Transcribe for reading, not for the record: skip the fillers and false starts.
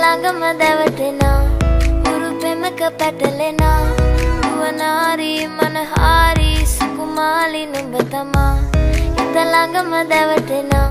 ළඟම දැවටෙනා උරු පෙමක පැටලෙනා වනාරි මනහාරි සුකුමාලි නුඹ තමා හිත ළඟම දැවටෙනා